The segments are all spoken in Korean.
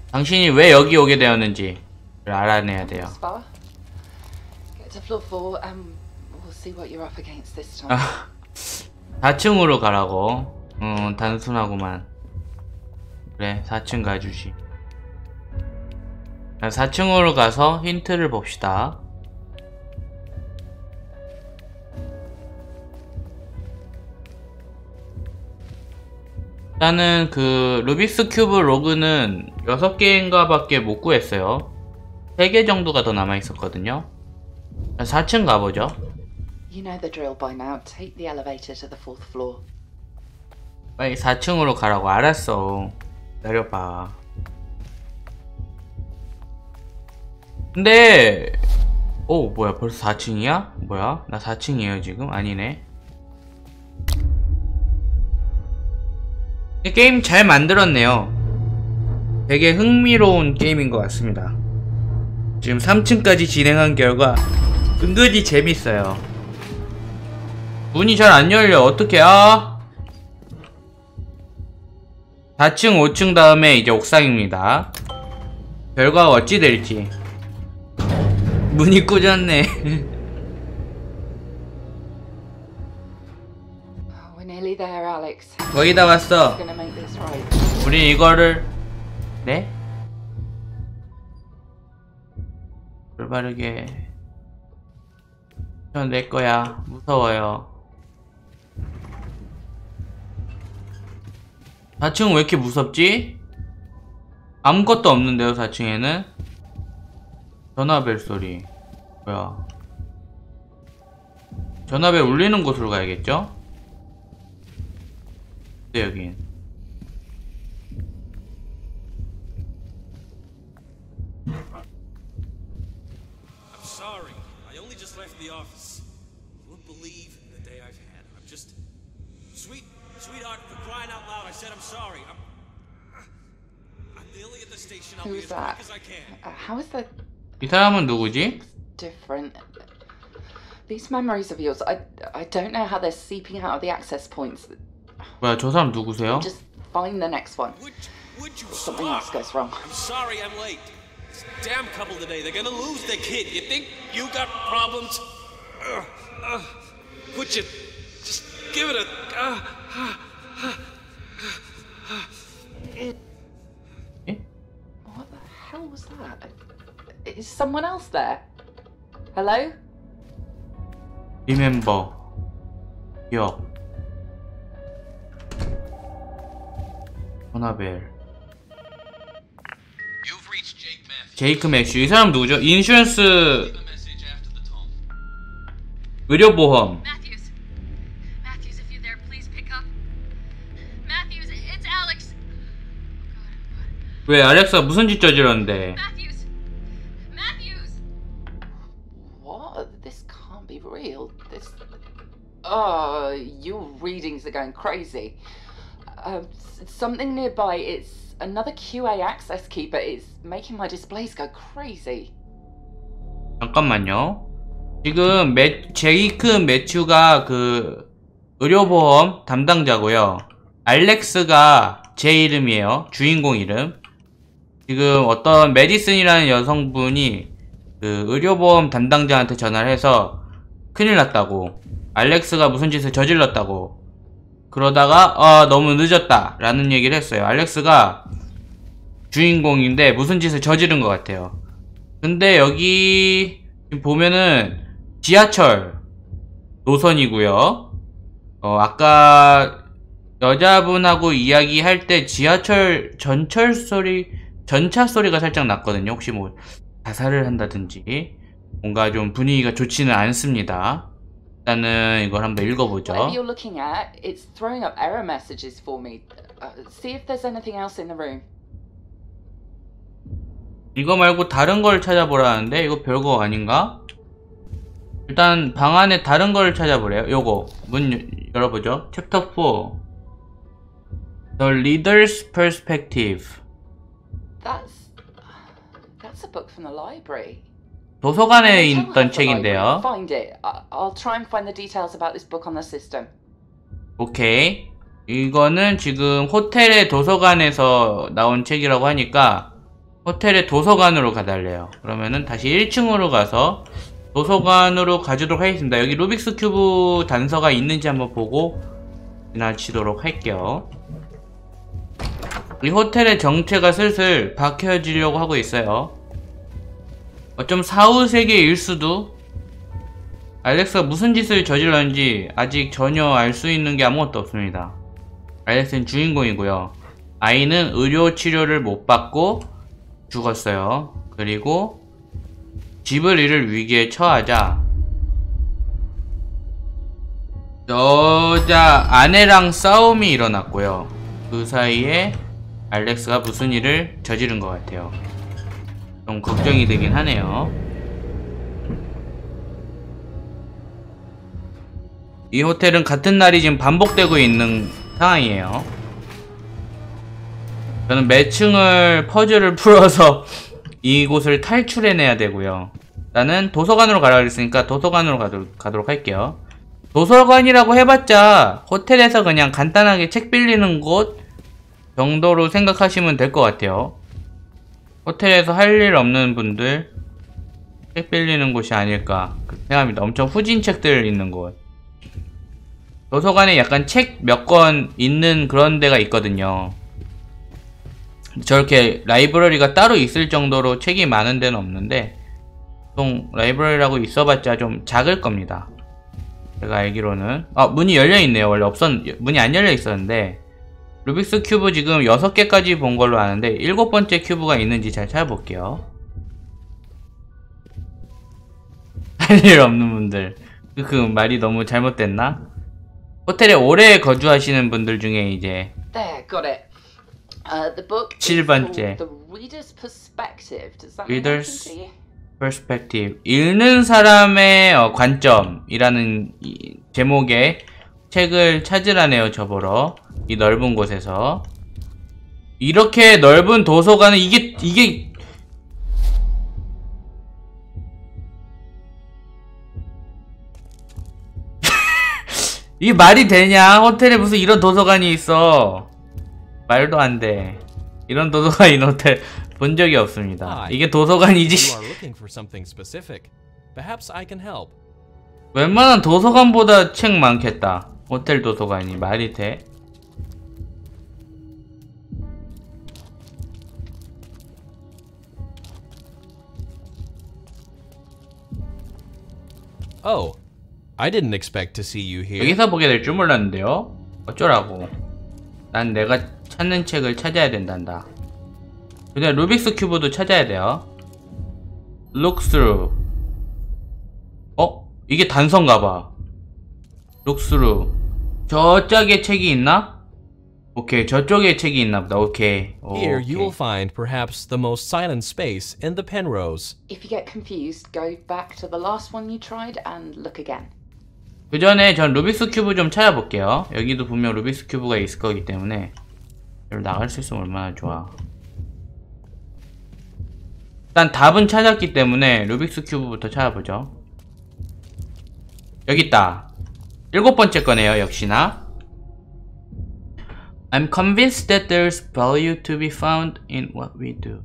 당신이 왜 여기 오게 되었는지 알아내야 돼요. Spa. Get to floor 4 and we'll see what you're up against this time. 4층으로 가라고. 단순하구만. 그래, 4층 가주시. 4층으로 가서 힌트를 봅시다. 일단은 그 루빅스 큐브 로그는 6개인가 밖에 못 구했어요. 3개 정도가 더 남아있었거든요. 4층 가보죠. You know the drill by now. Take the elevator to the 4th floor. 빨리 4층으로 가라고. 알았어. 기다려봐. 근데 뭐야, 벌써 4층이야? 뭐야? 나 4층이에요 지금? 아니네. 게임 잘 만들었네요. 되게 흥미로운 게임인 것 같습니다. 지금 3층까지 진행한 결과 은근히 재밌어요. 문이 잘 안 열려. 어떡해. 4층 5층 다음에 이제 옥상입니다. 결과가 어찌 될지. 문이 꾸졌네. We're nearly there, Alex. 거의 다 왔어. Gonna make this right. 우리 이거를 네? 올바르게 전 내 거야. 무서워요. 4층은 왜 이렇게 무섭지? 아무것도 없는데요, 4층에는? 전화벨 소리. 뭐야? 전화벨 울리는 곳으로 가야겠죠? 네, 여긴. I'm sorry. I only just left the office. You won't believe the day I've had. I'm just sweetheart, for crying out loud. I said I'm sorry. I'm nearly at the station. I'll be as Who's that? quick as I can. How is that 이 사람은 누구지? different? These memories of yours, I don't know how they're seeping out of the access points. 뭐야, 저 사람 누구세요? Just find the next one. Would you Something stop? else goes wrong. I'm sorry I'm late. This damn couple today, they're gonna lose their kid. You think you got problems? Would you just give it a... 예? What the hell was that? Is someone else there? Hello? 리멤버. 기억. 전화벨. You've reached Jake Matthews. 제이크 맥슈. 이 사람 누구죠? 인슈런스 Leave a message after the tone. 의료보험. Matthews. Matthews, if you're there, please pick up. Matthews, it's Alex. 왜 알렉스가 무슨 짓 저질렀는데? Matthews. Matthews. What? This can't be real. This. Your readings are going crazy. Something nearby. It's another QA access key, but it's making my displays go crazy. 잠깐만요. 지금 제이크 매튜가 그 의료보험 담당자고요. 알렉스가 제 이름이에요. 주인공 이름. 지금 어떤 메디슨이라는 여성분이 그 의료보험 담당자한테 전화를 해서 큰일 났다고, 알렉스가 무슨 짓을 저질렀다고, 그러다가 너무 늦었다 라는 얘기를 했어요. 알렉스가 주인공인데 무슨 짓을 저지른 것 같아요. 근데 여기 보면은 지하철 노선이고요. 아까 여자분하고 이야기할 때 지하철 전차 소리가 살짝 났거든요. 혹시 뭐 자살을 한다든지 뭔가 좀 분위기가 좋지는 않습니다. 일단은 이걸 한번 읽어보죠. Whatever you're looking at, it's throwing up error messages for me. See if there's anything else in the room. 이거 말고 다른 걸 찾아보라는데 이거 별거 아닌가? 일단 방 안에 다른 걸 찾아보래요. 요거 문 열어보죠. 챕터 4 The Leader's Perspective. That's a book from the library. 도서관에 Tell 있던 her for 책인데요. library. Find it. I'll try and find the details about this book on the system. 오케이. 이거는 지금 호텔의 도서관에서 나온 책이라고 하니까 호텔의 도서관으로 가달래요. 그러면은 다시 1층으로 가서 도서관으로 가주도록 하겠습니다. 여기 루빅스 큐브 단서가 있는지 한번 보고 지나치도록 할게요. 이 호텔의 정체가 슬슬 밝혀지려고 하고 있어요. 어쩜 사후세계일 수도. 알렉스가 무슨 짓을 저질렀는지 아직 전혀 알 수 있는 게 아무것도 없습니다. 알렉스는 주인공이고요. 아이는 의료 치료를 못 받고 죽었어요. 그리고 집을 잃을 위기에 처하자 여자 아내랑 싸움이 일어났고요. 그 사이에 알렉스가 무슨 일을 저지른 것 같아요. 좀 걱정이 되긴 하네요. 이 호텔은 같은 날이 지금 반복되고 있는 상황이에요. 저는 매층을 퍼즐을 풀어서 이곳을 탈출해내야 되고요. 나는 도서관으로 가라고 했으니까 도서관으로 가도록 할게요. 도서관이라고 해봤자 호텔에서 그냥 간단하게 책 빌리는 곳 정도로 생각하시면 될 것 같아요. 호텔에서 할 일 없는 분들 책 빌리는 곳이 아닐까 생각합니다. 엄청 후진 책들 있는 곳. 도서관에 약간 책 몇 권 있는 그런 데가 있거든요. 저렇게 라이브러리가 따로 있을 정도로 책이 많은 데는 없는데 보통 라이브러리라고 있어봤자 좀 작을 겁니다. 제가 알기로는 문이 열려있네요. 원래 문이 안 열려있었는데 루빅스 큐브 지금 6개까지 본 걸로 아는데 7번째 큐브가 있는지 잘 찾아볼게요. 할 일 없는 분들 그 말이 너무 잘못됐나? 호텔에 오래 거주하시는 분들 중에 이제 There, got it. The book is 7번째. called The Reader's Perspective. Does that Reader's mean anything to you? Perspective. 읽는 사람의 관점이라는 제목의 책을 찾으라네요. 저보러 이 넓은 곳에서. 이렇게 넓은 도서관은 이게 이게 말이 되냐? 호텔에 무슨 이런 도서관이 있어. 말도 안 돼. 이런 도서관 있는 호텔 본 적이 없습니다. 이게 도서관이지. You are looking for something specific. Perhaps I can help. 웬만한 도서관보다 책 많겠다. 호텔 도서관이 말이 돼? Oh, I didn't expect to see you here. 여기서 보게 될 줄 몰랐는데요. 어쩌라고. 난 내가 찾는 책을 찾아야 된단다. 그냥 루빅스 큐브도 찾아야 돼요. Look through. 이게 단서인가봐. Look through. 저쪽에 책이 있나? 오케이, 저쪽에 책이 있나보다. 오케이. Here you will find perhaps the most silent space in the Penrose. If you get confused, go back to the last one you tried and look again. 그 전에 전 루빅스 큐브 좀 찾아볼게요. 여기도 분명 루빅스 큐브가 있을 거기 때문에 여기로 나갈 수 있으면 얼마나 좋아. 일단 답은 찾았기 때문에 루빅스 큐브부터 찾아보죠. 여기 있다. 7번째 거네요. 역시나. I'm convinced that there's value to be found in what we do.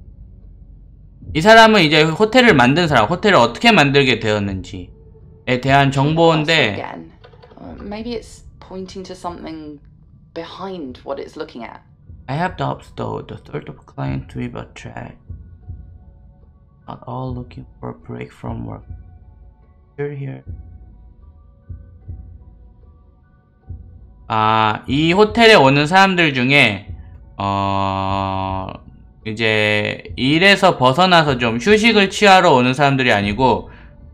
이 사람은 이제 호텔을 만든 사람, 호텔을 어떻게 만들게 되었는지에 대한 정보인데 Again. Maybe it's pointing to something behind what it's looking at. I have doubts though. The sort of client we've attracted not all looking for a break from work. You're here. 이 호텔에 오는 사람들 중에 이제 일에서 벗어나서 좀 휴식을 취하러 오는 사람들이 아니고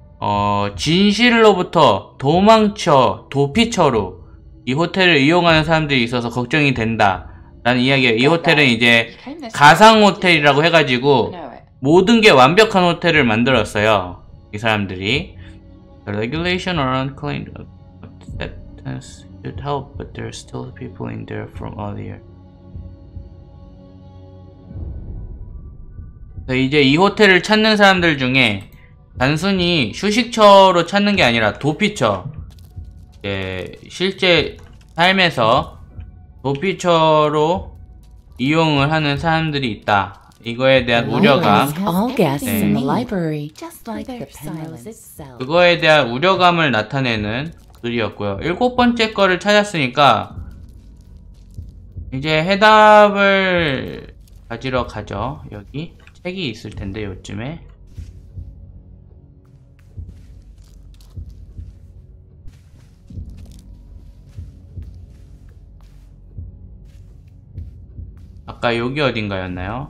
진실로부터 도피처로 이 호텔을 이용하는 사람들이 있어서 걱정이 된다 라는 이야기예요. 이 호텔은 이제 가상 호텔이라고 해가지고 모든 게 완벽한 호텔을 만들었어요. 이 사람들이. The regulation around client acceptance should help, but there are still people in there from earlier. 이제 이 호텔을 찾는 사람들 중에 단순히 휴식처로 찾는 게 아니라 도피처, 실제 삶에서 도피처로 이용을 하는 사람들이 있다. 이거에 대한 우려감, All guests 네. in the library, just like the Penrose itself. 그거에 대한 우려감을 나타내는 글이었고요. 7번째 거를 찾았으니까 이제 해답을 가지러 가죠. 여기 책이 있을 텐데 요쯤에. 아까 여기 어딘가였나요?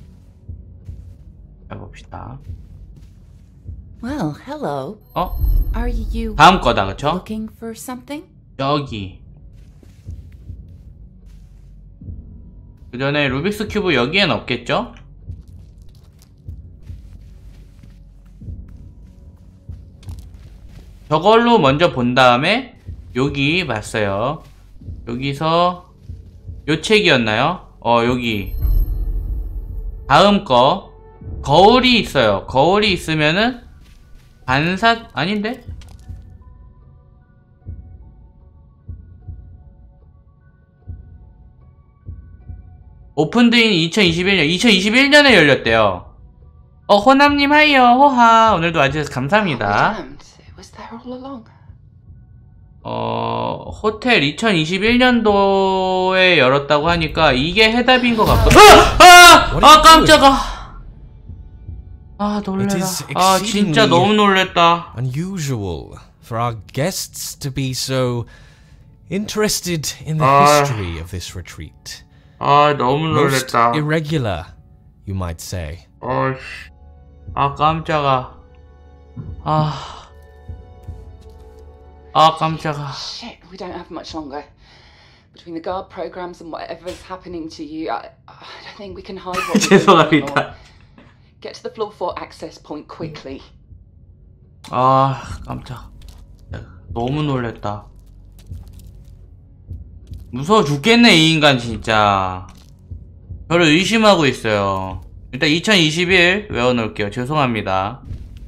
해봅시다. Well, hello. 어? Are you 다음 거다, 그쵸? looking for something? 여기. 그 전에 루빅스 큐브 여기엔 없겠죠? 저걸로 먼저 본 다음에 여기 봤어요. 여기서 요 책이었나요? 여기 다음 거 거울이 있어요. 거울이 있으면은 반사 아닌데? 오픈드인 2021년에 열렸대요. 호남님 하이요. 호하. 오늘도 와주셔서 감사합니다. Damned, it was there all along. 호텔 2021년도에 열었다고 하니까 이게 해답인 것 같고. 깜짝아. 놀래라. 진짜 너무 놀랬다. Unusual for our guests to be so interested in the history of this retreat. 너무 Most 놀랬다. irregular, you might say. 깜짝아. 깜짝아. Shit, we don't have much longer. Between the guard programs and whatever's happening to you, I don't think we can hide what we're doing anymore. 죄송합니다. Get to the floor 4 access point quickly. 깜짝. 너무 놀랬다. 무서워 죽겠네, 이 인간 진짜. 저를 의심하고 있어요. 일단 2021 외워놓을게요. 죄송합니다.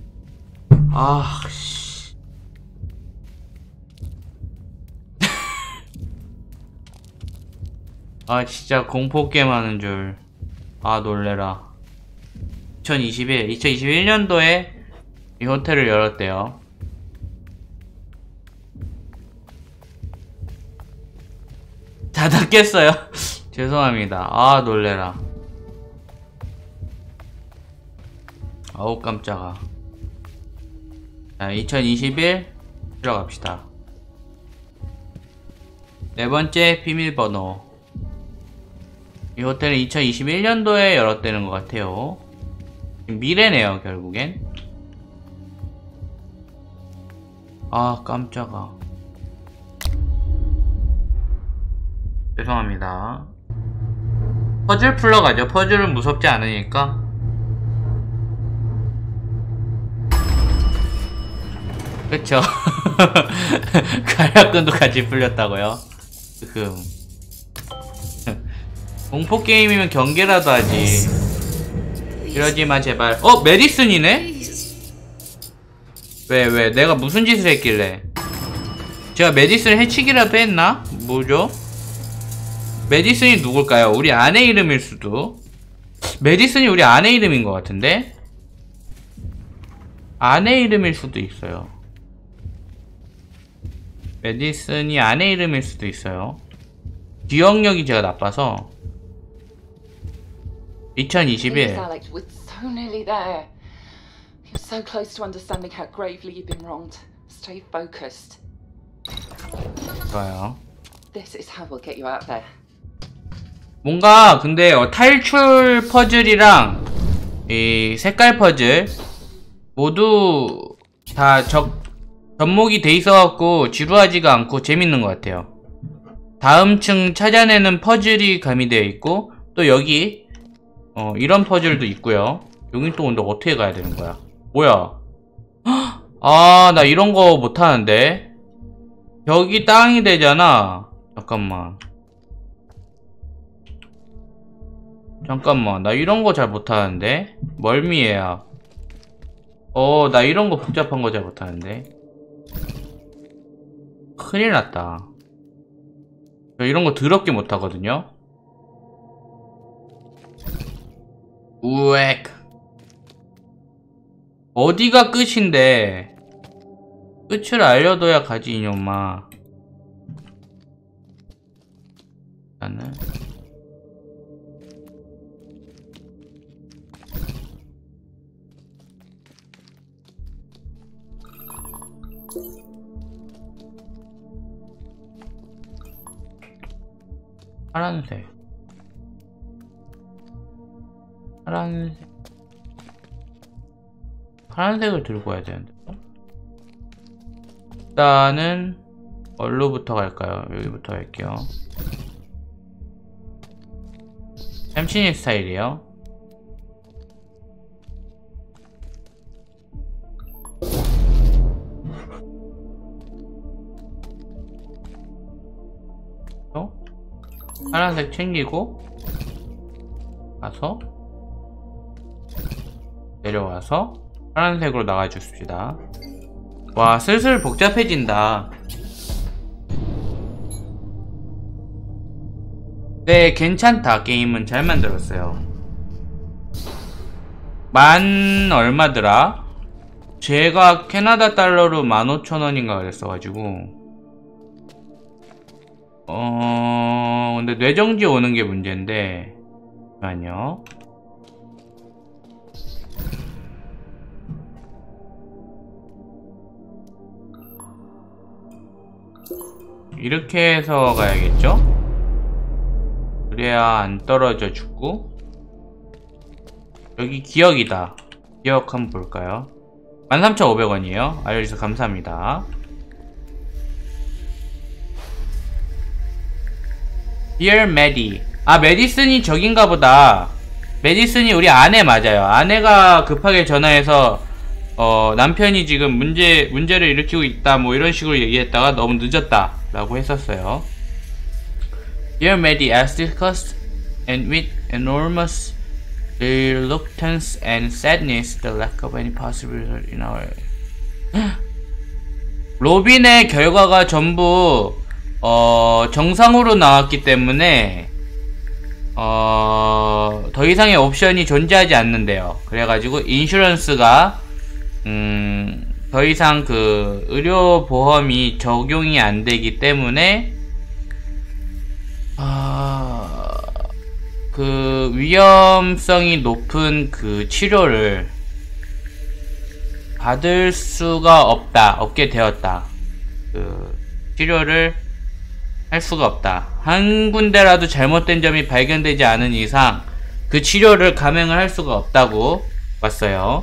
씨. 진짜 공포게임 하는 줄. 놀래라. 2021년도에 이 호텔을 열었대요. 다 닫겠어요. 죄송합니다. 놀래라. 깜짝아. 자, 2021 들어갑시다. 네 번째 비밀번호. 이 호텔은 2021년도에 열었다는 것 같아요. 미래네요, 결국엔. 깜짝아. 죄송합니다. 퍼즐 풀러 가죠. 퍼즐은 무섭지 않으니까. 그쵸. 가야끈도 같이 풀렸다고요? 공포게임이면 경계라도 하지. 이러지마 제발. 메디슨이네? 왜 내가 무슨 짓을 했길래. 제가 메디슨을 해치기라도 했나? 뭐죠? 메디슨이 누굴까요? 우리 아내 이름일 수도. 메디슨이 우리 아내 이름인 것 같은데? 아내 이름일 수도 있어요. 메디슨이 아내 이름일 수도 있어요. 기억력이 제가 나빠서. 2021 Please, Alex, we're so nearly there. You're so close to understanding how gravely you've been wronged. Stay focused. 좋아요. This is how we'll get you out there. 뭔가 근데 탈출 퍼즐이랑 이 색깔 퍼즐 모두 다 접목이 돼 있어갖고 지루하지가 않고 재밌는 것 같아요. 다음 층 찾아내는 퍼즐이 가미되어 있고 또 여기 이런 퍼즐도 있고요. 여긴 또 근데 어떻게 가야 되는 거야? 뭐야? 나 이런 거 못하는데. 여기 땅이 되잖아. 잠깐만, 나 이런 거 잘 못하는데. 멀미예요. 나 이런 거 복잡한 거 잘 못하는데. 큰일 났다. 저 이런 거 더럽게 못하거든요. 우엑. 어디가 끝인데? 끝을 알려둬야 가지, 이놈아. 나는 파란색. 파란색을 들고 와야 되는데. 일단은 뭘로부터 갈까요? 여기부터 갈게요. 햄치니 스타일이에요. 파란색 챙기고 가서 내려와서 파란색으로 나가줍시다. 와, 슬슬 복잡해진다. 네, 괜찮다. 게임은 잘 만들었어요. 얼마더라? 제가 캐나다 달러로 15,000원인가 그랬어가지고 근데 뇌정지 오는 게 문제인데 잠깐만요. 이렇게 해서 가야겠죠? 그래야 안 떨어져 죽고. 여기 기억이다. 기억 한번 볼까요? 13,500원이에요 알려주셔서 감사합니다. Dear Maddie. 아, 메디슨이 저긴가 보다. 메디슨이 우리 아내 맞아요. 아내가 급하게 전화해서 남편이 지금 문제를 일으키고 있다 뭐 이런 식으로 얘기했다가 너무 늦었다 라고 했었어요. Dear Maddie, as discussed and with enormous reluctance and sadness, the lack of any possible result in our 로빈의 결과가 전부 정상으로 나왔기 때문에 더 이상의 옵션이 존재하지 않는데요. 그래가지고 인슈런스가 더 이상 그 의료보험이 적용이 안 되기 때문에 그 위험성이 높은 그 치료를 받을 수가 없게 되었다. 그 치료를 할 수가 없다. 한 군데라도 잘못된 점이 발견되지 않은 이상 그 치료를 감행을 할 수가 없다고 왔어요.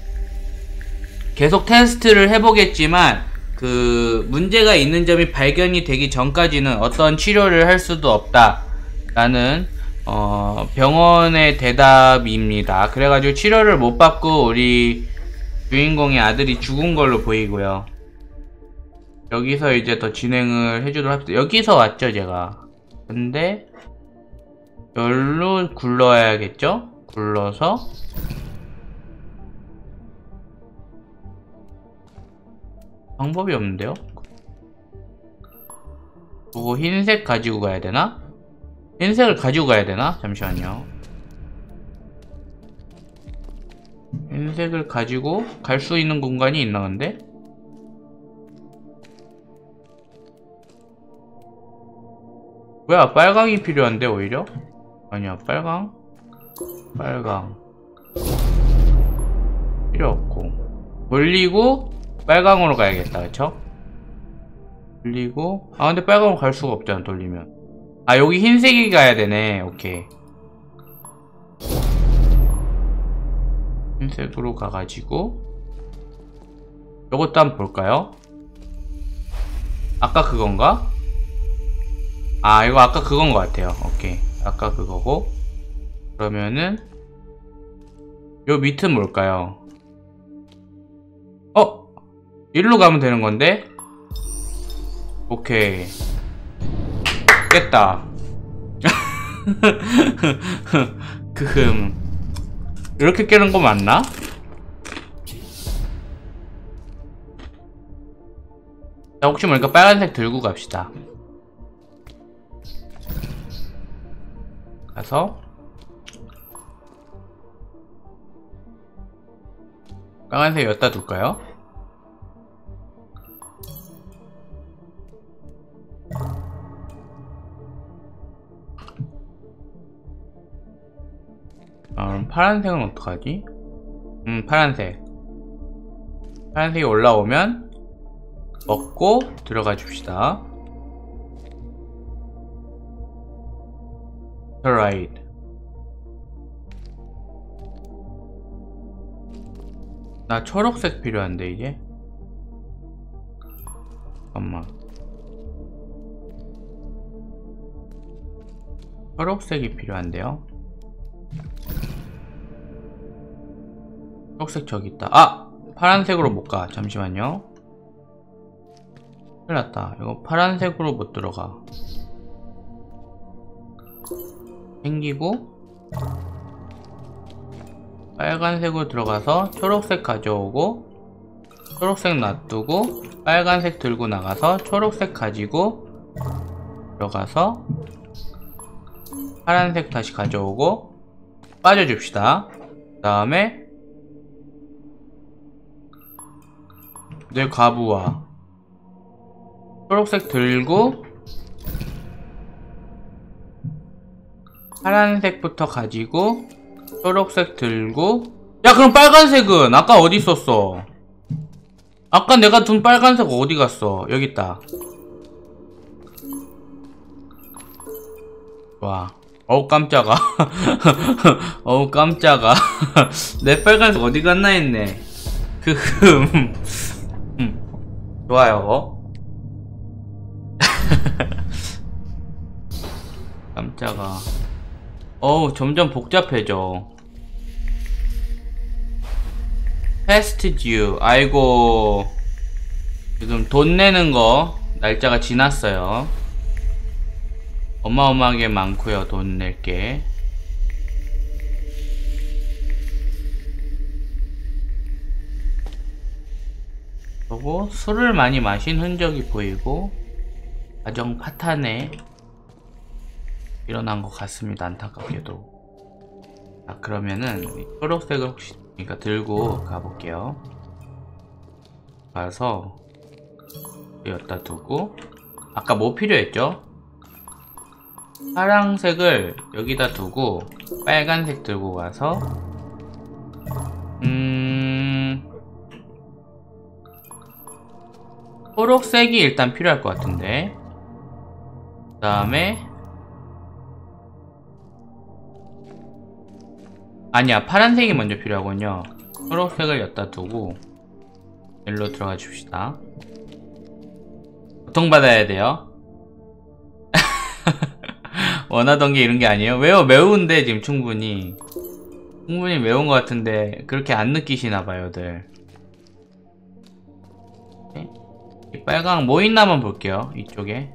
계속 테스트를 해보겠지만 그 문제가 있는 점이 발견이 되기 전까지는 어떤 치료를 할 수도 없다 라는 병원의 대답입니다. 그래가지고 치료를 못 받고 우리 주인공의 아들이 죽은 걸로 보이고요. 여기서 이제 더 진행을 해주도록 합시다. 여기서 왔죠 제가. 근데 여기로 굴러야겠죠? 굴러서 방법이 없는데요? 그리고 흰색 가지고 가야 되나? 흰색을 가지고 가야 되나? 잠시만요. 흰색을 가지고 갈 수 있는 공간이 있나 근데? 뭐야, 빨강이 필요한데 오히려? 아니야, 빨강 필요 없고 돌리고 빨강으로 가야겠다. 그쵸? 돌리고 근데 빨강으로 갈 수가 없잖아 돌리면. 여기 흰색이 가야 되네. 오케이, 흰색으로 가가지고 요것도 한번 볼까요? 아까 그건가? 이거 아까 그건 것 같아요. 오케이, 아까 그거고. 그러면은 요 밑은 뭘까요? 일로 가면 되는 건데? 오케이, 깼다. 이렇게 깨는 거 맞나? 자, 혹시 모르니까 빨간색 들고 갑시다. 가서 빨간색 여기다 둘까요? 파란색은 어떡하지? 파란색. 파란색이 올라오면 먹고 들어가 줍시다. Right. 나 초록색 필요한데 이제. 잠깐만. 초록색이 필요한데요. 초록색 저기 있다. 아! 파란색으로 못 가. 잠시만요. 큰일 났다. 이거 파란색으로 못 들어가. 생기고 빨간색으로 들어가서 초록색 가져오고 초록색 놔두고 빨간색 들고 나가서 초록색 가지고 들어가서 파란색 다시 가져오고 빠져줍시다. 그 다음에 내 과부와 초록색 들고 파란색부터 가지고 초록색 들고. 야, 그럼 빨간색은 아까 어디 있었어? 아까 내가 둔 빨간색 어디 갔어? 여기 있다. 와, 어우 깜짝아. 어우 깜짝아. 내 빨간색 어디 갔나 했네. 좋아요. 깜짝아. 어우 점점 복잡해져. 패스트 듀. 아이고 지금 돈 내는 거 날짜가 지났어요. 어마어마하게 많고요. 돈 낼게. 그리고 술을 많이 마신 흔적이 보이고 가정 파탄에 일어난 것 같습니다. 안타깝게도. 자, 그러면은 초록색을 혹시 그러니까 들고 가볼게요. 가서 여기다 두고 아까 뭐 필요했죠? 파란색을 여기다 두고 빨간색 들고 가서 초록색이 일단 필요할 것 같은데 그 다음에 아니야 파란색이 먼저 필요하군요. 초록색을 여기다 두고 일로 들어가 줍시다. 고통받아야 돼요. 원하던 게 이런 게 아니에요? 왜요? 매운데 지금 충분히 매운 것 같은데 그렇게 안 느끼시나봐요들. 이 빨강 뭐 있나만 볼게요. 이쪽에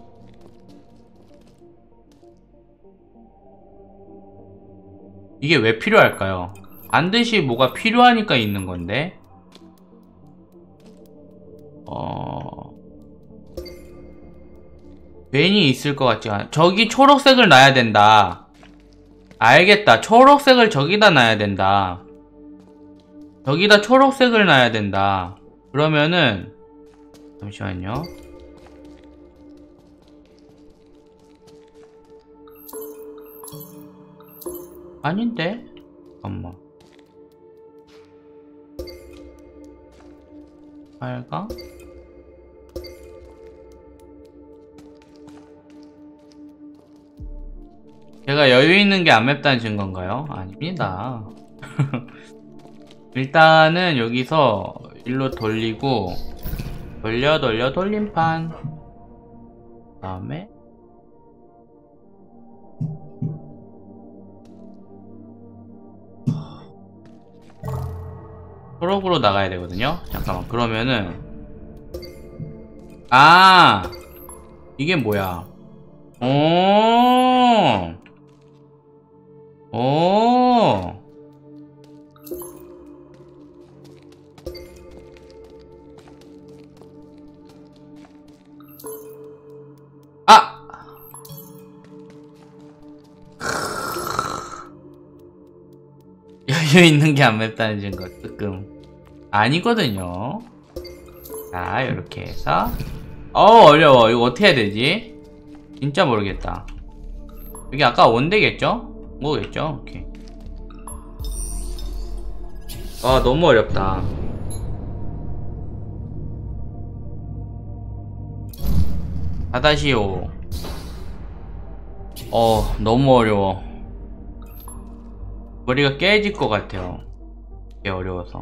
이게 왜 필요할까요? 반드시 뭐가 필요하니까 있는 건데 괜히 있을 것 같지 않아. 저기 초록색을 놔야 된다. 알겠다. 초록색을 저기다 놔야 된다. 저기다 초록색을 놔야 된다. 그러면은 잠시만요. 아닌데? 잠깐만. 빨강? 제가 여유 있는 게 안 맵다는 증거인가요? 아닙니다. 일단은 여기서 일로 돌리고 돌려 돌림판. 그 다음에 초록으로 나가야 되거든요. 잠깐만. 그러면은 이게 뭐야? 오. 여유 있는 게 안 맵다는 증거. 뜨끔. 아니거든요. 자, 이렇게 해서 어려워. 이거 어떻게 해야 되지? 진짜 모르겠다. 여기 아까 원대겠죠? 뭐겠죠? 오케이. 아, 너무 어렵다. 다다시오. 너무 어려워. 머리가 깨질 것 같아요. 되게 어려워서.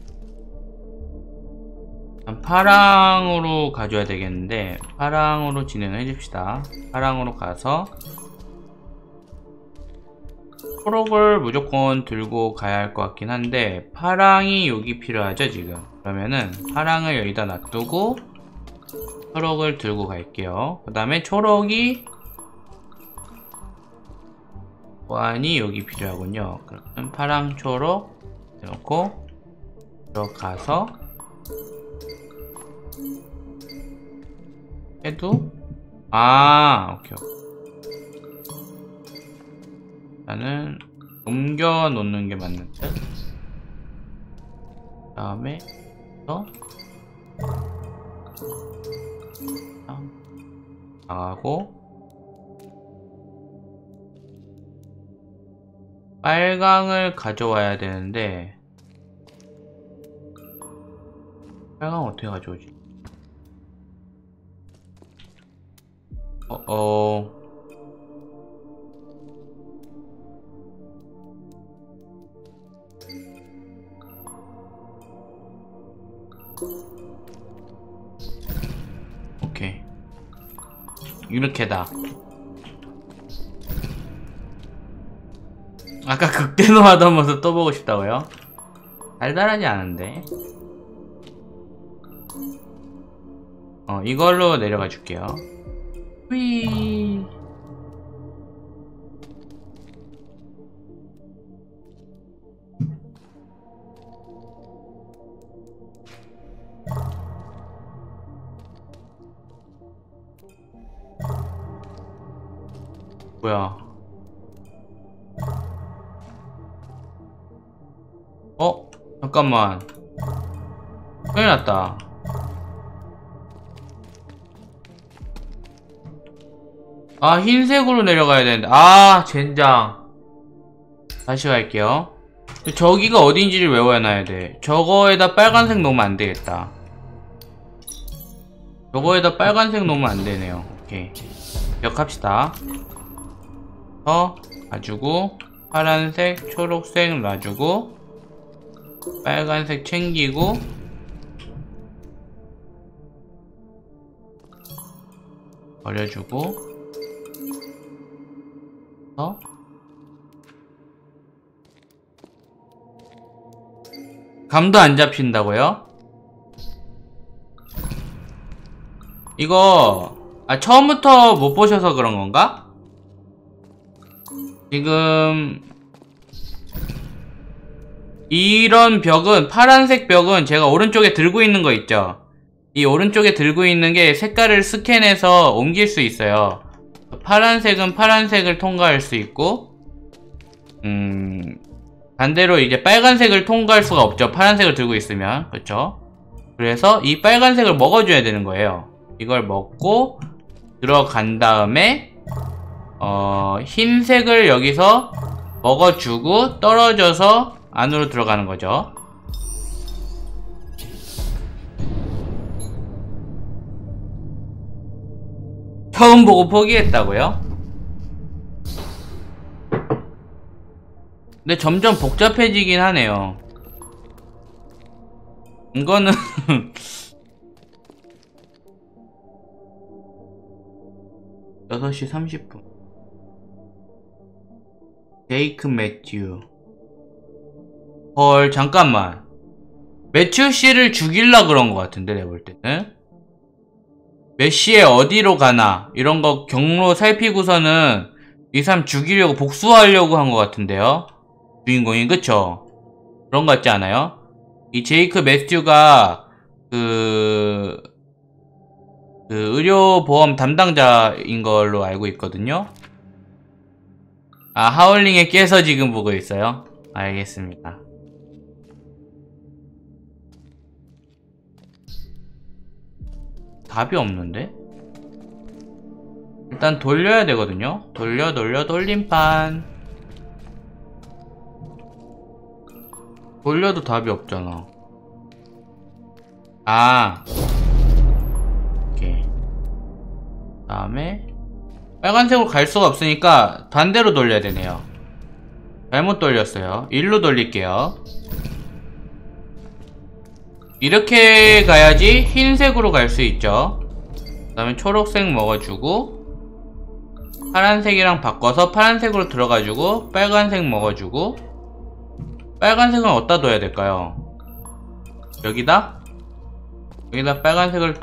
파랑으로 가져야 되겠는데, 파랑으로 진행을 해줍시다. 파랑으로 가서 초록을 무조건 들고 가야 할 것 같긴 한데, 파랑이 여기 필요하죠 지금. 그러면은 파랑을 여기다 놔두고 초록을 들고 갈게요. 그 다음에 초록이 보안이 여기 필요하군요. 그러면 파랑 초록 해놓고 들어가서 해도 오케이. 나는 옮겨 놓는 게 맞는 듯. 그 다음에 나가고 빨강을 가져와야 되는데, 빨강 어떻게 가져오지? 오케이. 이렇게다. 아까 극대노 하던 모습 또 보고 싶다고요? 달달하지 않은데. 이걸로 내려가 줄게요. 휘. 뭐야? 잠깐만. 큰일 났다. 흰색으로 내려가야 되는데. 젠장. 다시 갈게요. 저기가 어딘지를 외워놔야 돼. 저거에다 빨간색 놓으면 안 되겠다. 저거에다 빨간색 놓으면 안 되네요. 오케이. 기억합시다. 가지고, 파란색, 초록색 놔주고, 빨간색 챙기고, 버려주고, 감도 안 잡힌다고요? 이거 처음부터 못 보셔서 그런 건가? 지금 이런 벽은, 파란색 벽은 제가 오른쪽에 들고 있는 거 있죠? 이 오른쪽에 들고 있는 게 색깔을 스캔해서 옮길 수 있어요. 파란색은 파란색을 통과할 수 있고, 반대로 이제 빨간색을 통과할 수가 없죠. 파란색을 들고 있으면. 그쵸? 그래서 이 빨간색을 먹어줘야 되는 거예요. 이걸 먹고 들어간 다음에 흰색을 여기서 먹어주고 떨어져서 안으로 들어가는 거죠. 처음 보고 포기했다고요? 근데 점점 복잡해지긴 하네요. 이거는 6시 30분. 제이크 매튜. 헐, 잠깐만. 매튜 씨를 죽일라 그런 것 같은데, 내가 볼 때는. 몇 시에 어디로 가나, 이런 거 경로 살피고서는 이 사람 죽이려고, 복수하려고 한 것 같은데요? 주인공이, 그쵸? 그런 것 같지 않아요? 이 제이크 매튜가 의료보험 담당자인 걸로 알고 있거든요? 하울링에 깨서 지금 보고 있어요? 알겠습니다. 답이 없는데? 일단 돌려야 되거든요. 돌림판. 돌려도 답이 없잖아. 아, 오케이. 다음에 빨간색으로 갈 수가 없으니까 반대로 돌려야 되네요. 잘못 돌렸어요. 일로 돌릴게요. 이렇게 가야지 흰색으로 갈 수 있죠. 그 다음에 초록색 먹어주고, 파란색이랑 바꿔서 파란색으로 들어가주고, 빨간색 먹어주고. 빨간색은 어디다 둬야 될까요? 여기다 빨간색을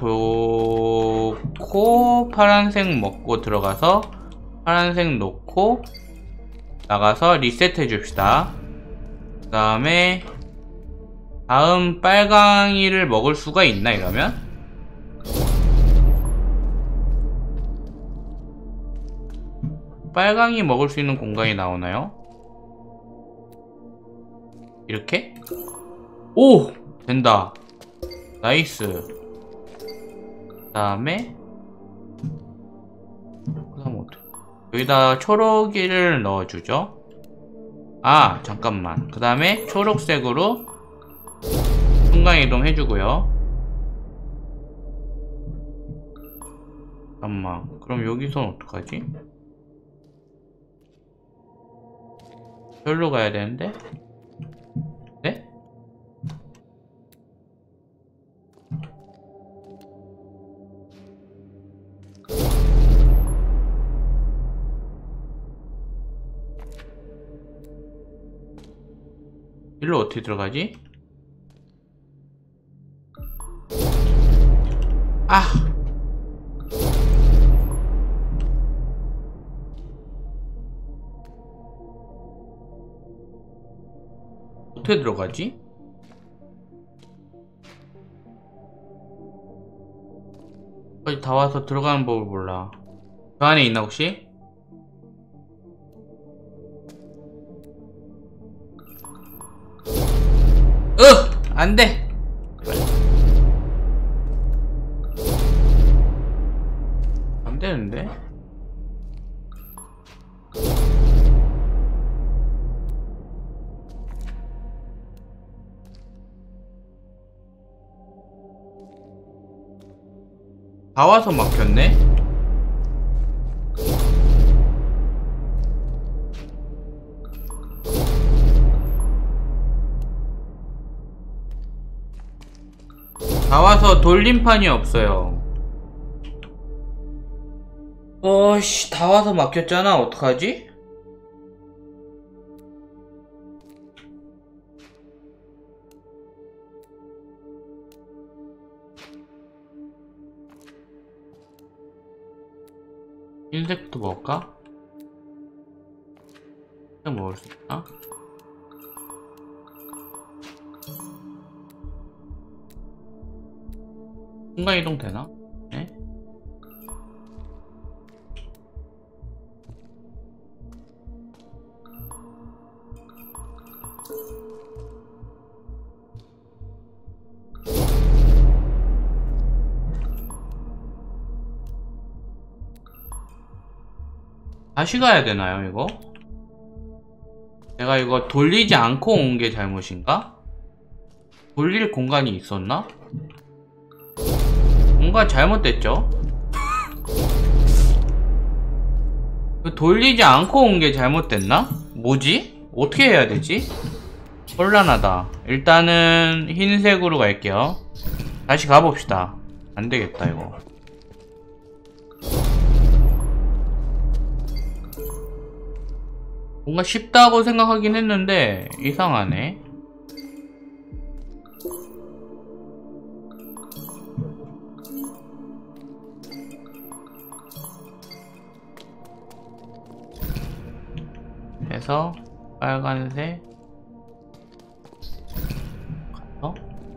놓고 파란색 먹고 들어가서 파란색 놓고 나가서 리셋 해줍시다. 그 다음에 다음 빨강이를 먹을 수가 있나 이러면? 빨강이 먹을 수 있는 공간이 나오나요? 이렇게? 오! 된다. 나이스. 그 다음에 여기다 초록이를 넣어주죠. 아, 잠깐만. 그 다음에 초록색으로 순간이동 해주고요. 잠깐만. 그럼 여기선 어떡하지? 여기로 가야 되는데? 네? 일로 어떻게 들어가지? 아! 어떻게 들어가지? 여기까지 다 와서 들어가는 법을 몰라. 저 안에 있나 혹시? 안돼! 안되는데? 다 와서 막혔네? 다 와서 돌림판이 없어요. 씨, 다 와서 막혔잖아. 어떡하지? 흰색부터 먹을까? 흰색 먹을 수 있나? 순간이동 되나? 네? 다시 가야 되나요, 이거? 내가 이거 돌리지 않고 온 게 잘못인가? 돌릴 공간이 있었나? 뭔가 잘못됐죠? 돌리지 않고 온 게 잘못됐나? 뭐지? 어떻게 해야 되지? 혼란하다. 일단은 흰색으로 갈게요. 다시 가봅시다. 안되겠다 이거. 뭔가 쉽다고 생각하긴 했는데 이상하네. 해서 빨간색 가서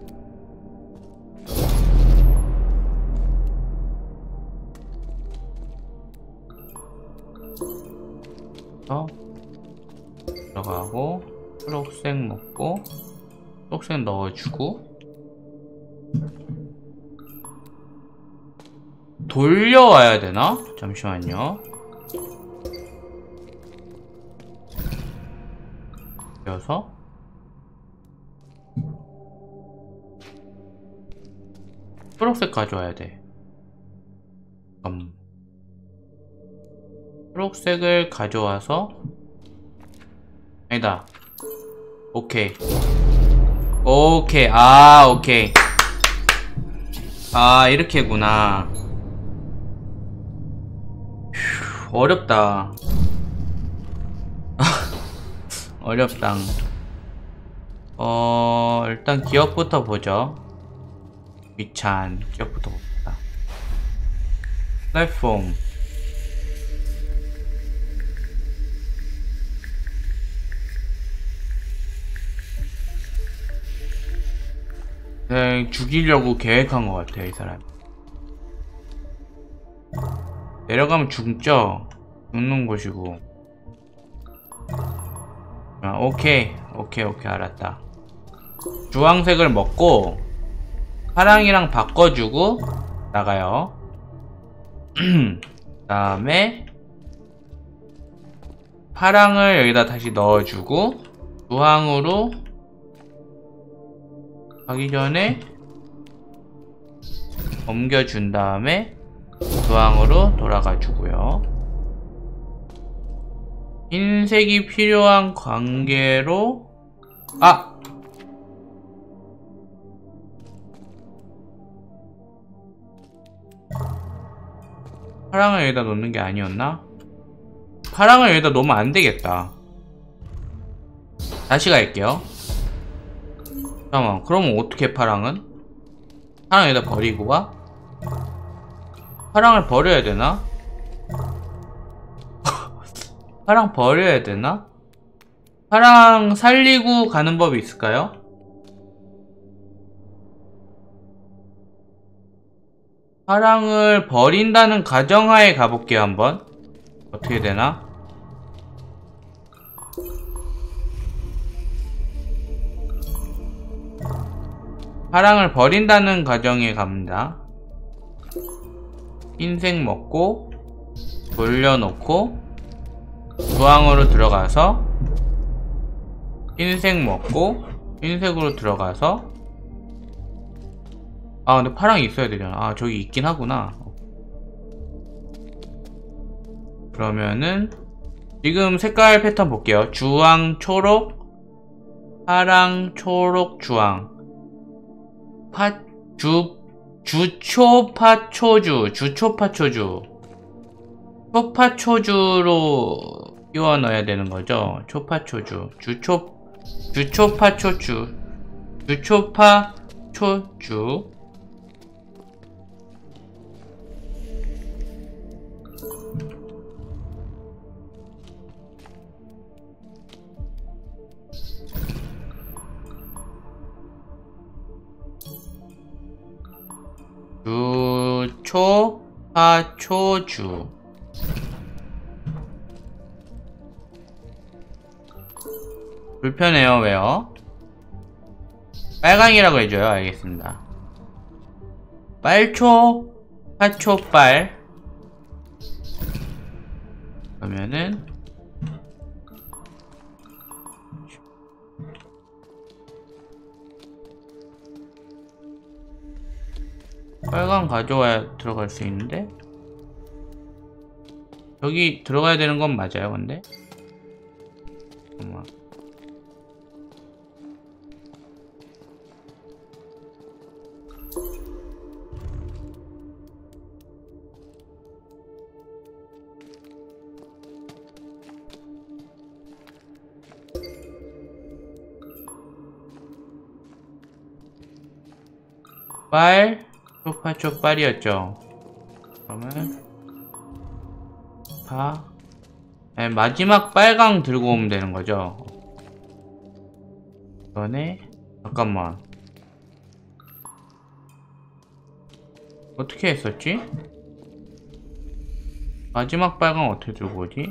들어가고 초록색 먹고 초록색 넣어주고 돌려와야 되나? 잠시만요. 여서 초록색 가져와야 돼. 초록색을 가져와서 아니다. 오케이. 오케이. 아, 오케이. 아, 이렇게구나. 휴, 어렵다. 어렵당. 일단 기억부터 보죠. 귀찮. 기억부터 봅시다. 플랫폼. 그냥 죽이려고 계획한 것 같아요, 이 사람. 내려가면 죽죠? 죽는 곳이고. 아, 오케이, 알았다. 주황색을 먹고 파랑이랑 바꿔주고 나가요. 그 다음에 파랑을 여기다 다시 넣어주고 주황으로 가기 전에 옮겨준 다음에 주황으로 돌아가 주고요. 흰색이 필요한 관계로 파랑을 여기다 놓는 게 아니었나? 파랑을 여기다 놓으면 안 되겠다. 다시 갈게요. 잠깐만, 그러면 어떻게 파랑은? 파랑 여기다 버리고 가? 파랑을 버려야 되나? 파랑 버려야 되나? 파랑 살리고 가는 법이 있을까요? 파랑을 버린다는 가정하에 가볼게요, 한번. 어떻게 되나? 파랑을 버린다는 가정에 갑니다. 흰색 먹고 돌려놓고 주황으로 들어가서 흰색 먹고 흰색으로 들어가서 근데 파랑이 있어야 되잖아. 저기 있긴 하구나. 그러면은 지금 색깔 패턴 볼게요. 주황, 초록, 파랑, 초록, 주황. 주초파초주, 초파초주로 끼워 넣어야 되는 거죠. 초파초주, 주초파초주, 주초파초주. 주초파초주. 불편해요. 왜요? 빨강이라고 해줘요. 알겠습니다. 빨초 파초빨. 그러면은 빨강 가져와야 들어갈 수 있는데 여기 들어가야 되는 건 맞아요. 근데 잠깐만. 초파초빨이었죠. 그러면 마지막 빨강 들고 오면 되는 거죠. 이번에 잠깐만, 어떻게 했었지? 마지막 빨강 어떻게 들고 오지?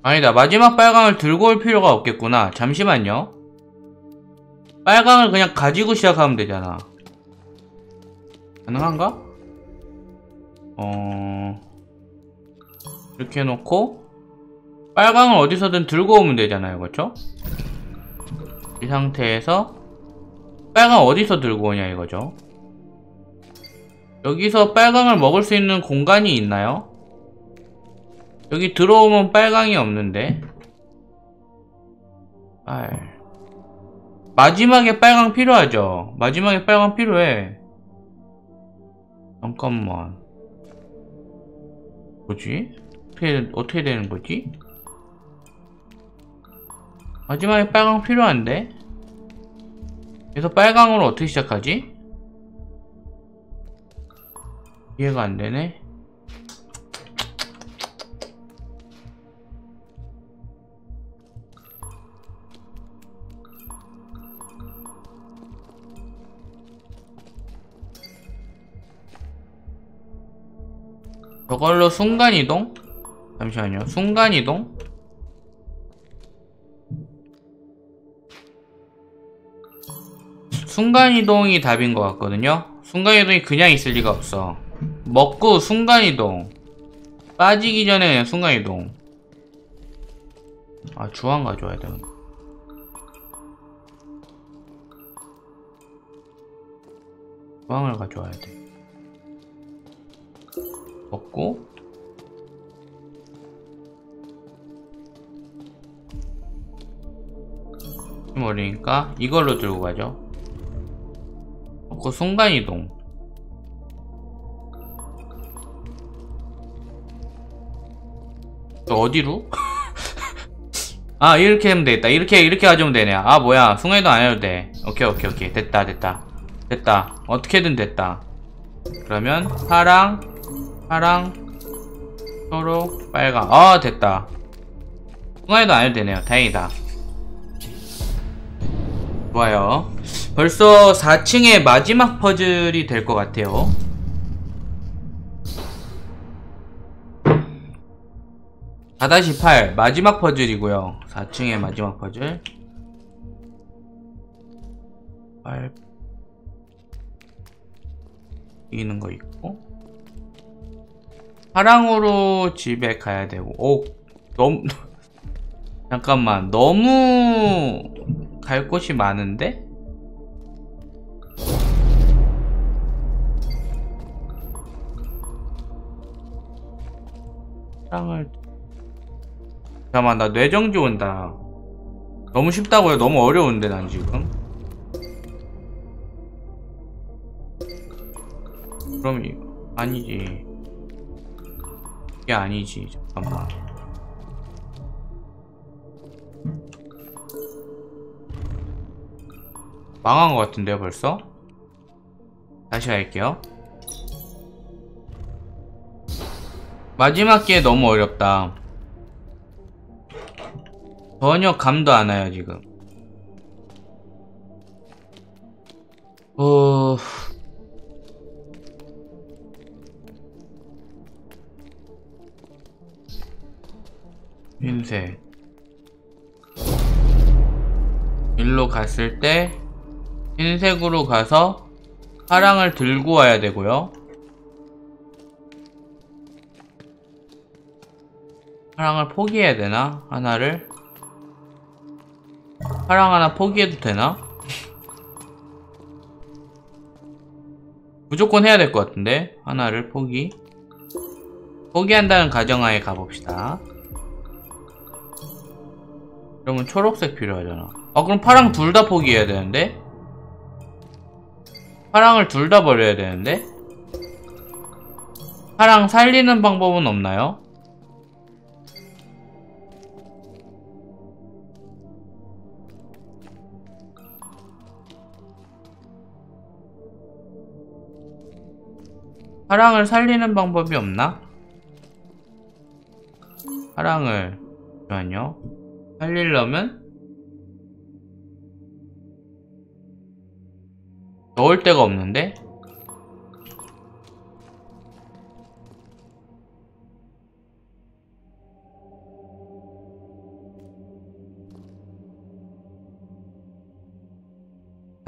아니다. 마지막 빨강을 들고 올 필요가 없겠구나. 잠시만요. 빨강을 그냥 가지고 시작하면 되잖아. 가능한가? 이렇게 해놓고 빨강을 어디서든 들고 오면 되잖아요. 그렇죠? 이 상태에서 빨강 어디서 들고 오냐 이거죠. 여기서 빨강을 먹을 수 있는 공간이 있나요? 여기 들어오면 빨강이 없는데. 마지막에 빨강 필요하죠. 마지막에 빨강 필요해. 잠깐만. 뭐지? 어떻게 되는 거지? 마지막에 빨강 필요한데? 그래서 빨강으로 어떻게 시작하지? 이해가 안 되네. 저걸로 순간이동? 잠시만요. 순간이동? 순간이동이 답인 것 같거든요. 순간이동이 그냥 있을 리가 없어. 먹고 순간이동. 빠지기 전에 그냥 순간이동. 아, 주황 가져와야 돼. 주황을 가져와야 돼. 먹고 어리니까 이걸로 들고 가죠. 먹고 순간이동. 어디로? 아, 이렇게 하면 되겠다. 이렇게 가져오면 되네. 아, 뭐야, 순간이동 안 해도 돼. 오케이. 됐다. 어떻게든 됐다. 그러면 파랑, 초록, 빨강. 아, 됐다. 순간이동 안 해도 되네요. 다행이다. 좋아요. 벌써 4층의 마지막 퍼즐이 될 것 같아요. (4-8) 마지막 퍼즐이고요. 4층의 마지막 퍼즐. 이기는 거 있고, 파랑으로 집에 가야 되고. 오, 너무 잠깐만, 너무 갈 곳이 많은데? 파랑을, 잠깐만, 나 뇌정지 온다. 너무 쉽다고요? 너무 어려운데 난 지금. 그럼 아니지. 이게 아니지. 잠깐만. 망한 것 같은데요 벌써? 다시 할게요. 마지막 게 너무 어렵다. 전혀 감도 안 와요 지금. 흰색. 일로 갔을 때 흰색으로 가서 파랑을 들고 와야 되고요. 파랑을 포기해야 되나? 하나를? 파랑 하나 포기해도 되나? 무조건 해야 될 것 같은데? 하나를 포기한다는 가정하에 가봅시다. 그러면 초록색 필요하잖아. 그럼 파랑 둘 다 포기해야 되는데? 파랑을 둘 다 버려야 되는데? 파랑 살리는 방법은 없나요? 파랑을 살리는 방법이 없나? 파랑을 잠시만요. 살리려면 넣을 데가 없는데?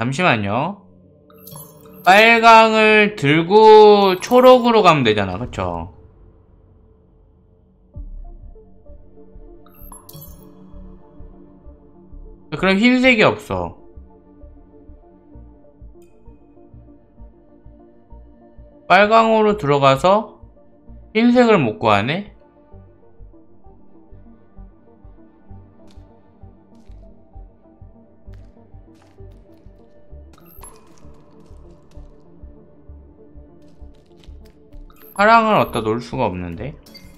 잠시만요. 빨강을 들고 초록으로 가면 되잖아, 그쵸? 그럼 흰색이 없어. 빨강으로 들어가서 흰색을 못 구하네? 파랑을 어디다 놓을 수가 없는데?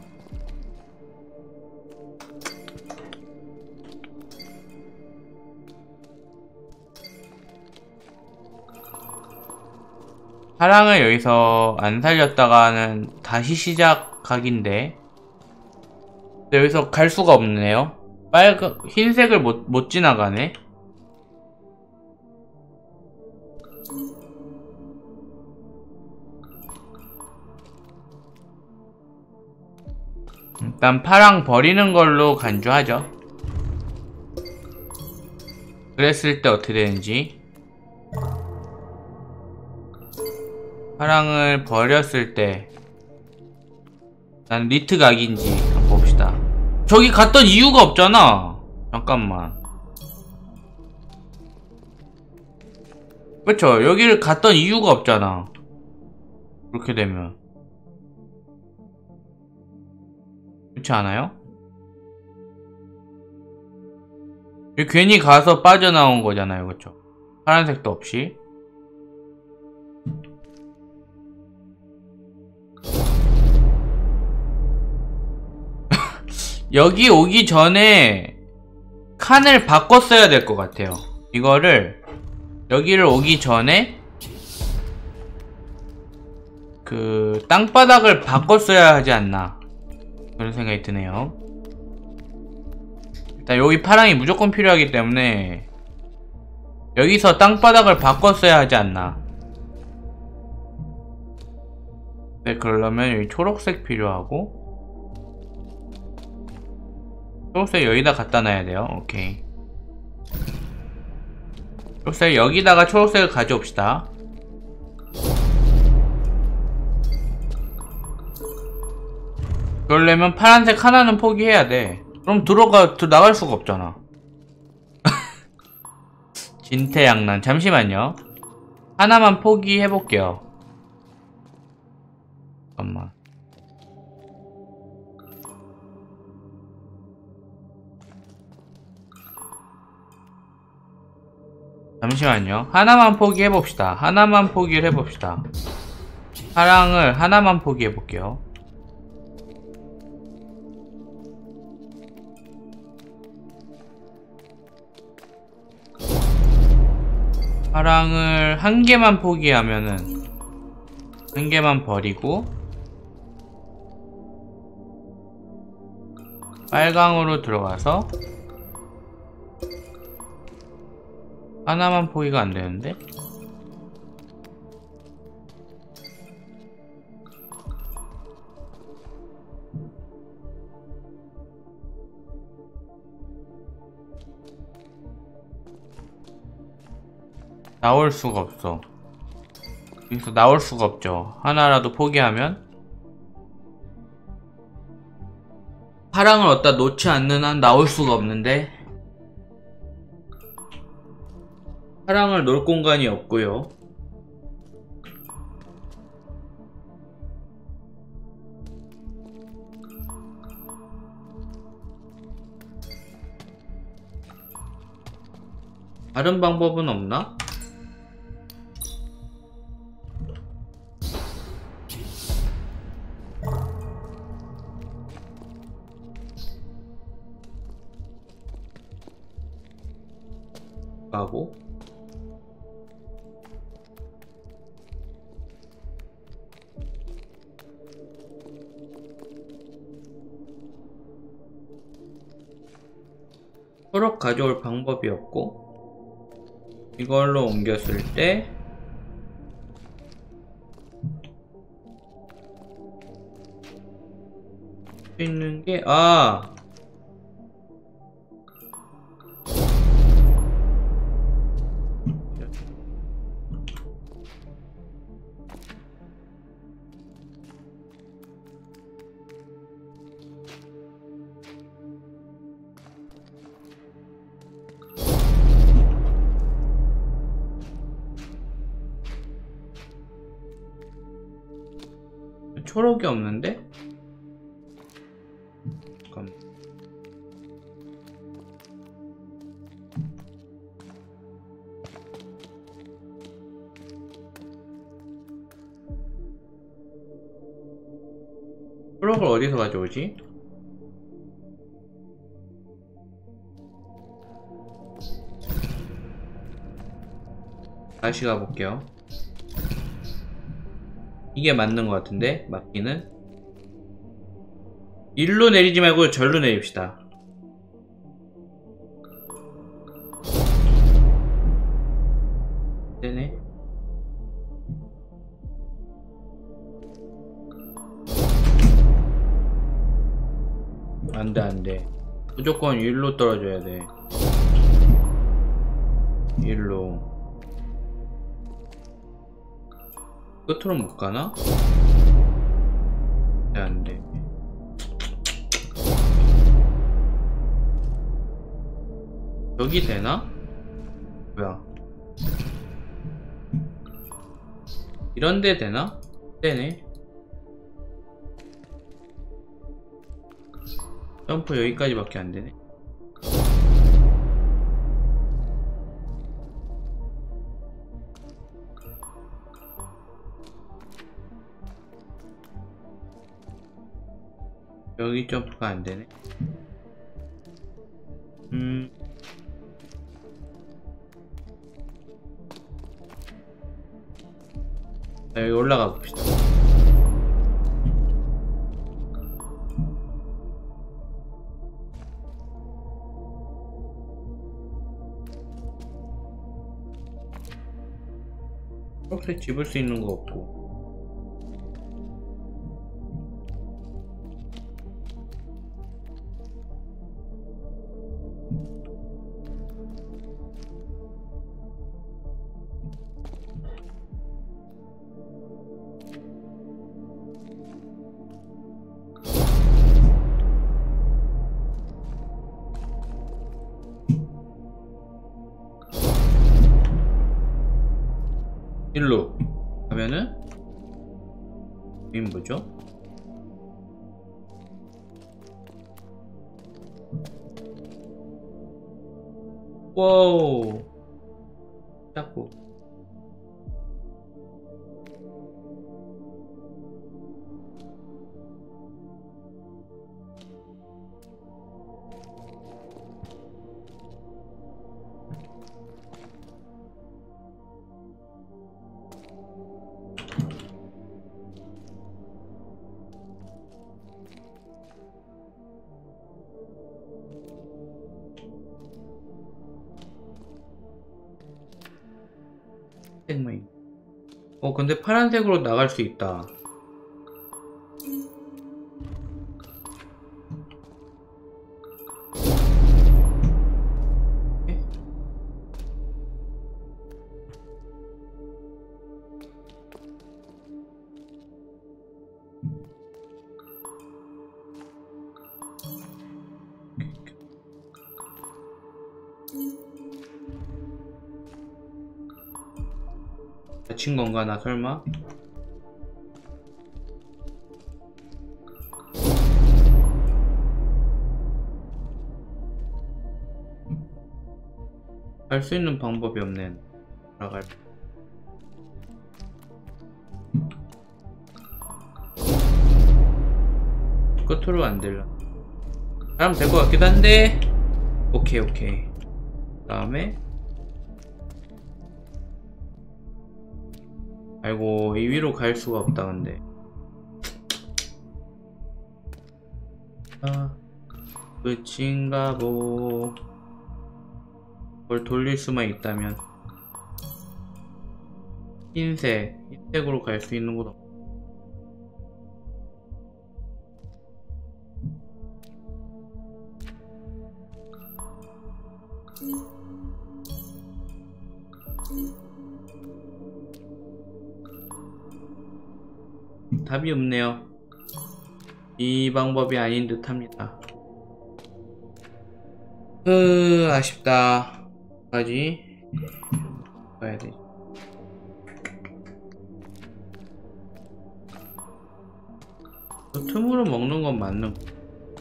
파랑을 여기서 안 살렸다가는 다시 시작각인데 여기서 갈 수가 없네요. 흰색을 못 지나가네. 일단 파랑 버리는 걸로 간주하죠. 그랬을 때 어떻게 되는지. 파랑을 버렸을 때 난 리트 각인지 한번 봅시다. 저기 갔던 이유가 없잖아. 잠깐만. 그쵸? 여기를 갔던 이유가 없잖아. 그렇게 되면 그렇지 않아요? 괜히 가서 빠져나온 거잖아요, 그쵸? 파란색도 없이. 여기 오기 전에 칸을 바꿨어야 될 것 같아요. 이거를 여기를 오기 전에 그 땅바닥을 바꿨어야 하지 않나 그런 생각이 드네요. 일단 여기 파랑이 무조건 필요하기 때문에 여기서 땅바닥을 바꿨어야 하지 않나. 네, 그러려면 여기 초록색 필요하고 초록색 여기다 갖다 놔야 돼요. 오케이. 초록색 여기다가 초록색을 가져옵시다. 그러려면 파란색 하나는 포기해야 돼. 그럼 나갈 수가 없잖아. 진퇴양난. 잠시만요. 하나만 포기해볼게요. 잠깐만. 잠시만요. 하나만 포기해봅시다. 하나만 포기를 해봅시다. 파랑을 하나만 포기해볼게요. 파랑을 한 개만 포기하면은 한 개만 버리고 빨강으로 들어가서 하나만 포기가 안 되는데? 나올 수가 없어. 여기서 나올 수가 없죠. 하나라도 포기하면 파랑을 어디다 놓지 않는 한 나올 수가 없는데 파랑을 놓을 공간이 없고요. 다른 방법은 없나? 가고 초록 가져올 방법이 없고 이걸로 옮겼을 때 수 있는 게 초록이 없는데? 잠깐만. 초록을 어디서 가져오지? 다시 가볼게요. 이게 맞는 것 같은데, 맞기는. 일로 내리지 말고 절로 내립시다. 되네. 안돼 안돼. 무조건 일로 떨어져야 돼. 일로. 끝으로 못 가나? 안돼. 여기 되나? 뭐야? 이런데 되나? 되네. 점프 여기까지밖에 안 되네. 여기 점프가 안 되네. 자, 여기 올라가 봅시다. 초록색 집을 수 있는 거 없고. 일로 가면은 여긴 뭐죠? 와우 자꾸 근데 파란색으로 나갈 수 있다. 다친 건가 나 설마? 갈 수 있는 방법이 없네. 나갈. 끝으로 안 될라. 하면 될 것 같기도 한데. 오케이 오케이. 다음에. 아이고 이 위로 갈 수가 없다 근데. 아 끝인가 보. 뭘 돌릴 수만 있다면. 흰색으로 갈 수 있는 곳 없. 답이 없네요. 이 방법이 아닌 듯 합니다. 아쉽다. 까지 가야 돼. 틈으로 먹는 건 맞는 거.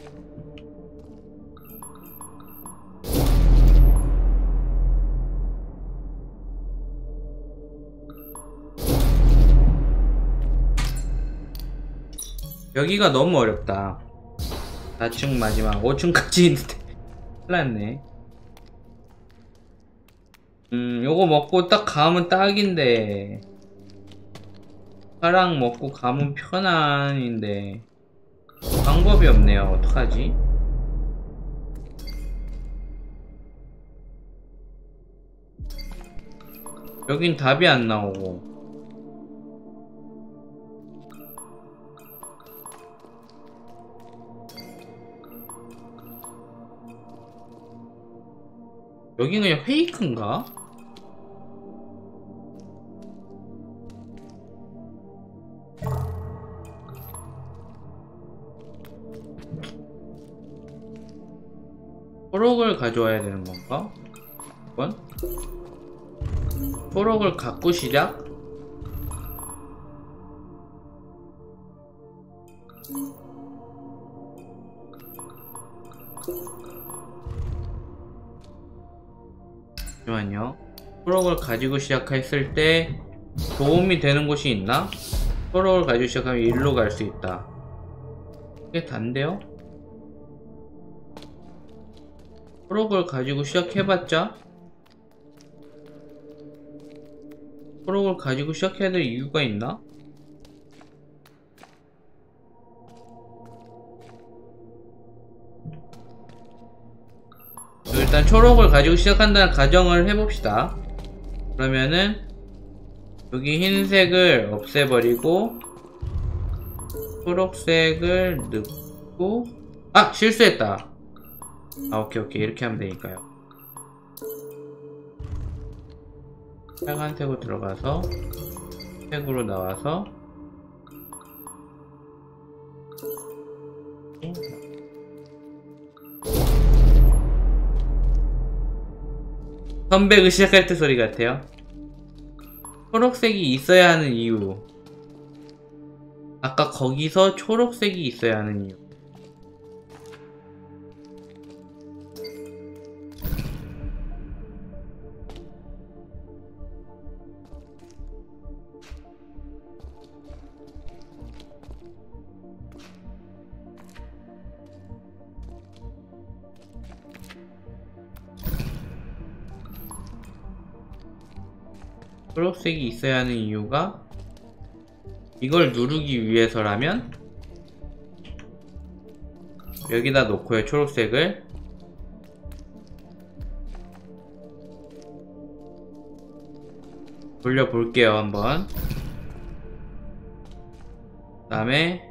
여기가 너무 어렵다. 4층 마지막 5층까지 있는데 큰일났네. 요거 먹고 딱 가면 딱인데, 파랑 먹고 가면 편안인데 방법이 없네요. 어떡하지? 여긴 답이 안 나오고. 여긴 그냥 페이크인가? 초록을 가져와야 되는 건가? 이건? 초록을 갖고 시작? 잠시만요. 초록을 가지고 시작했을 때 도움이 되는 곳이 있나? 초록을 가지고 시작하면 일로 갈 수 있다. 이게 단데요? 초록을 가지고 시작해봤자 초록을 가지고 시작해야 될 이유가 있나? 일단 초록을 가지고 시작한다는 가정을 해봅시다. 그러면은 여기 흰색을 없애버리고 초록색을 넣고, 아! 실수했다. 아, 오케이 이렇게 하면 되니까요. 빨간색으로 들어가서 색으로 나와서 컴백을 시작할 때 소리 같아요. 초록색이 있어야 하는 이유. 아까 거기서 초록색이 있어야 하는 이유. 초록색이 있어야 하는 이유가 이걸 누르기 위해서라면 여기다 놓고요. 초록색을 돌려볼게요. 한번. 그 다음에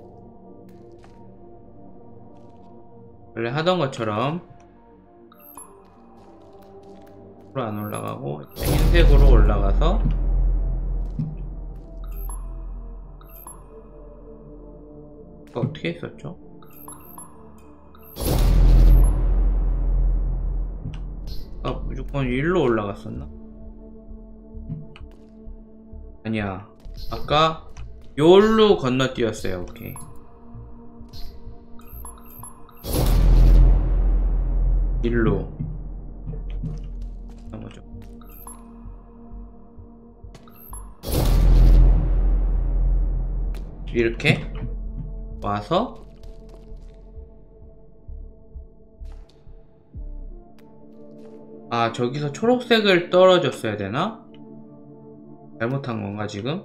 원래 하던 것처럼 안 올라가고 흰색으로 올라가서 이거 어떻게 했었죠? 아, 무조건 일로 올라갔었나? 아니야, 아까 요로 건너뛰었어요. 오케이. 일로 뭐죠? 이렇게 와서 아, 저기서 초록색을 떨어졌어야 되나? 잘못한 건가 지금?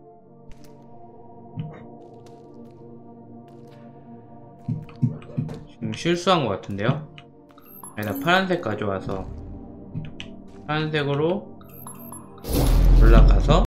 지금 실수한 것 같은데요? 아니다, 파란색 가져와서 파란색으로 올라가서